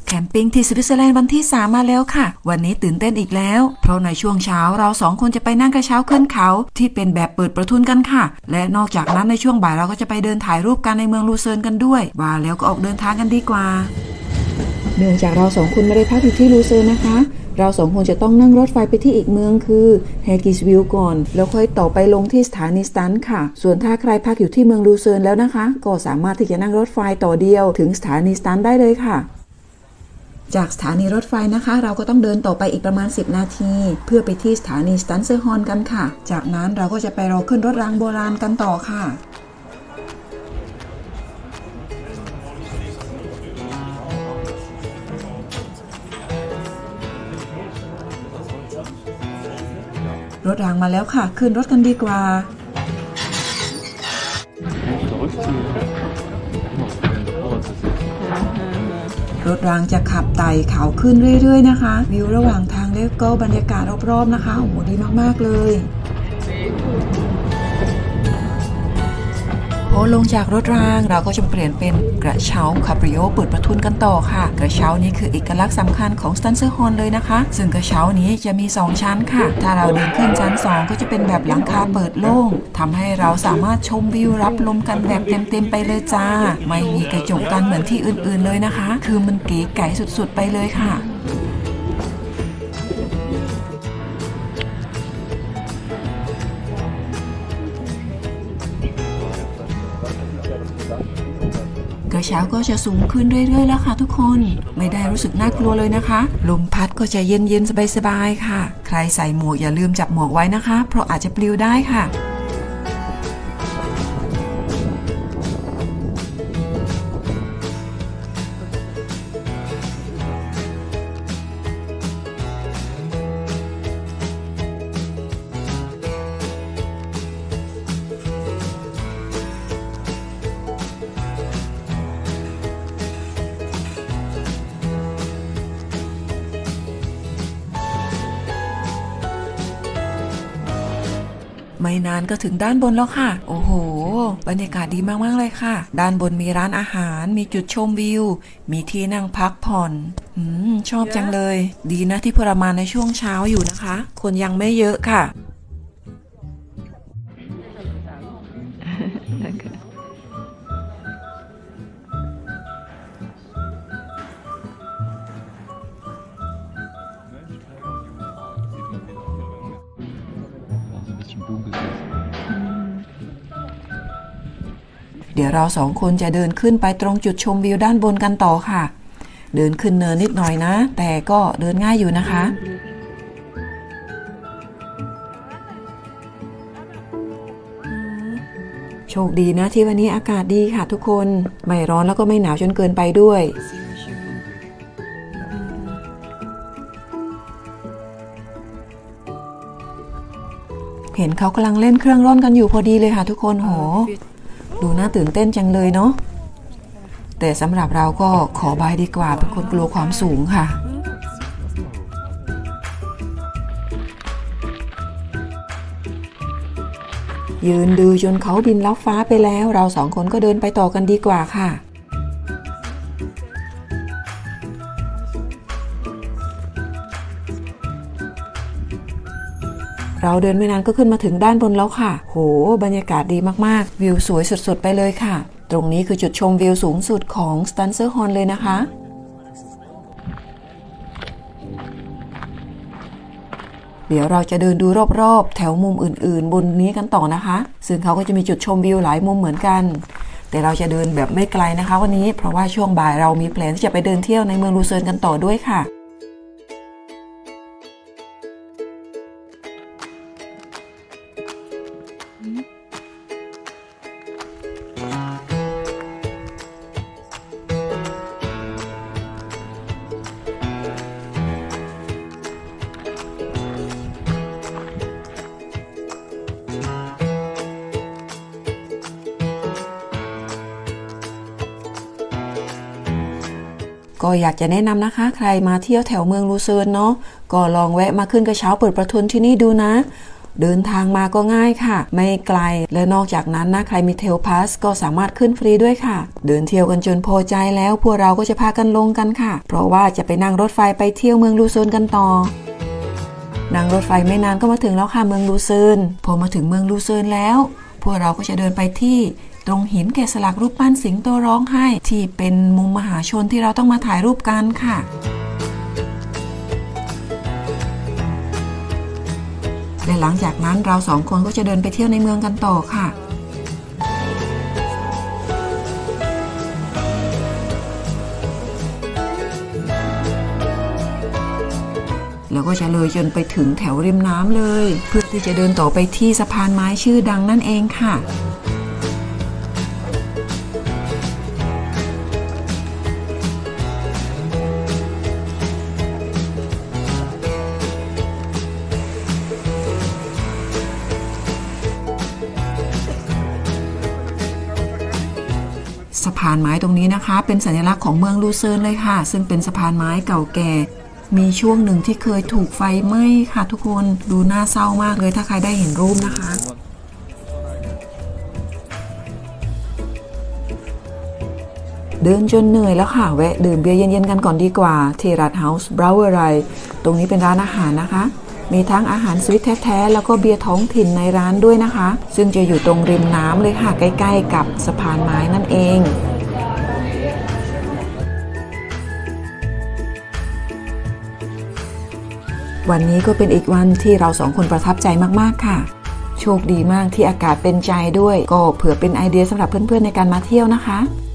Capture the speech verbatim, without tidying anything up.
แคมปิ้งที่สวิตเซอร์แลนด์วันที่สามมาแล้วค่ะวันนี้ตื่นเต้นอีกแล้วเพราะในช่วงเช้าเราสองคนจะไปนั่งกระเช้าขึ้นเขาที่เป็นแบบเปิดประทุนกันค่ะและนอกจากนั้นในช่วงบ่ายเราก็จะไปเดินถ่ายรูปกันในเมืองลูเซิร์นกันด้วยว่าแล้วก็ออกเดินทางกันดีกว่าเนื่องจากเราสองคนไม่ได้พักอยู่ที่ลูเซิร์นนะคะเราสองคนจะต้องนั่งรถไฟไปที่อีกเมืองคือแฮกิสวิลก่อนแล้วค่อยต่อไปลงที่สถานีสตันค่ะส่วนถ้าใครพักอยู่ที่เมืองลูเซิร์นแล้วนะคะก็สามารถที่จะนั่งรถไฟต่อเดียวถึงสถานีสตันได้เลยค่ะจากสถานีรถไฟนะคะเราก็ต้องเดินต่อไปอีกประมาณสิบนาทีเพื่อไปที่สถานีสตันเซอร์ฮอร์นกันค่ะจากนั้นเราก็จะไปรอขึ้นรถรางโบราณกันต่อค่ะรถรางมาแล้วค่ะขึ้นรถกันดีกว่ารถรางจะขับไต่เขาขึ้นเรื่อยๆนะคะวิวระหว่างทางแล้วก็บรรยากาศรอบๆนะคะโอ้โหดีมากๆเลยพอลงจากรถรางเราก็จะเปลี่ยนเป็นกระเช้าคาปริโอเปิดประทุนกันต่อค่ะกระเช้านี้คือเอกลักษณ์สำคัญของสตันเซอร์ฮอร์นเลยนะคะซึ่งกระเช้านี้จะมีสองชั้นค่ะถ้าเราเดินขึ้นชั้นสองก็จะเป็นแบบหลังคาเปิดโล่งทำให้เราสามารถชมวิวรับลมกันแบบเต็มๆไปเลยจ้าไม่มีกระจกกันเหมือนที่อื่นๆเลยนะคะคือมันเก๋ไก๋สุดๆไปเลยค่ะกระเช้าก็จะสูงขึ้นเรื่อยๆแล้วค่ะทุกคนไม่ได้รู้สึกน่ากลัวเลยนะคะลมพัดก็จะเย็นๆสบายๆค่ะใครใส่หมวกอย่าลืมจับหมวกไว้นะคะเพราะอาจจะปลิวได้ค่ะไม่นานก็ถึงด้านบนแล้วค่ะโอ้โหบรรยากาศดีมากๆเลยค่ะด้านบนมีร้านอาหารมีจุดชมวิวมีที่นั่งพักผ่อนอืมชอบจังเลยดีนะที่พวกเรามาในช่วงเช้าอยู่นะคะคนยังไม่เยอะค่ะเดี๋ยวเราสองคนจะเดินขึ้นไปตรงจุดชมวิวด้านบนกันต่อค่ะเดินขึ้นเนินนิดหน่อยนะแต่ก็เดินง่ายอยู่นะคะโชคดีนะที่วันนี้อากาศดีค่ะทุกคนไม่ร้อนแล้วก็ไม่หนาวจนเกินไปด้วยเห็นเขากำลังเล่นเครื่องร่อนกันอยู่พอดีเลยค่ะทุกคนโหดูน่าตื่นเต้นจังเลยเนาะแต่สำหรับเราก็ขอบายดีกว่าเป็นคนกลัวความสูงค่ะยืนดูจนเขาบินลับฟ้าไปแล้วเราสองคนก็เดินไปต่อกันดีกว่าค่ะเราเดินไม่นานก็ขึ้นมาถึงด้านบนแล้วค่ะโหบรรยากาศดีมากๆวิวสวยสุดๆไปเลยค่ะตรงนี้คือจุดชมวิวสูงสุดของสตันเซอร์ฮอร์นเลยนะคะเดี๋ยวเราจะเดินดูรอบๆแถวมุมอื่นๆบนนี้กันต่อนะคะซึ่งเขาก็จะมีจุดชมวิวหลายมุมเหมือนกันแต่เราจะเดินแบบไม่ไกลนะคะวันนี้เพราะว่าช่วงบ่ายเรามีแพลนที่จะไปเดินเที่ยวในเมืองลูเซิร์นกันต่อด้วยค่ะก็อยากจะแนะนำนะคะใครมาเที่ยวแถวเมืองลูเซิร์นเนาะก็ลองแวะมาขึ้นกระเช้าเปิดประทุนที่นี่ดูนะเดินทางมาก็ง่ายค่ะไม่ไกลและนอกจากนั้นนะใครมีเทลพาสก็สามารถขึ้นฟรีด้วยค่ะเดินเที่ยวกันจนพอใจแล้วพวกเราก็จะพากันลงกันค่ะเพราะว่าจะไปนั่งรถไฟไปเที่ยวเมืองลูเซิร์นกันต่อนั่งรถไฟไม่นานก็มาถึงแล้วค่ะเมืองลูเซิร์นพอมาถึงเมืองลูเซิร์นแล้วพวกเราก็จะเดินไปที่ตรงหินแกะสลักรูปปั้นสิงโตร้องไห้ที่เป็นมุมมหาชนที่เราต้องมาถ่ายรูปกันค่ะและหลังจากนั้นเราสองคนก็จะเดินไปเที่ยวในเมืองกันต่อค่ะแล้วก็จะเลยจนไปถึงแถวริมน้ำเลยเพื่อที่จะเดินต่อไปที่สะพานไม้ชื่อดังนั่นเองค่ะสะพานไม้ตรงนี้นะคะเป็นสัญลักษณ์ของเมืองลูเซิร์นเลยค่ะซึ่งเป็นสะพานไม้เก่าแก่มีช่วงหนึ่งที่เคยถูกไฟไหม้ค่ะทุกคนดูน่าเศร้ามากเลยถ้าใครได้เห็นรูปนะคะเดินจนเหนื่อยแล้วค่ะแวะดื่มเบียร์เย็นๆกันก่อนดีกว่าที่ร้านเฮาส์บราวเวอร์ตรงนี้เป็นร้านอาหารนะคะมีทั้งอาหารสวิตแท้ๆแล้วก็เบียร์ท้องถิ่นในร้านด้วยนะคะซึ่งจะอยู่ตรงริมน้ำเลยค่ะใกล้ๆกับสะพานไม้นั่นเองวันนี้ก็เป็นอีกวันที่เราสองคนประทับใจมากๆค่ะโชคดีมากที่อากาศเป็นใจด้วยก็เผื่อเป็นไอเดียสำหรับเพื่อนๆในการมาเที่ยวนะคะ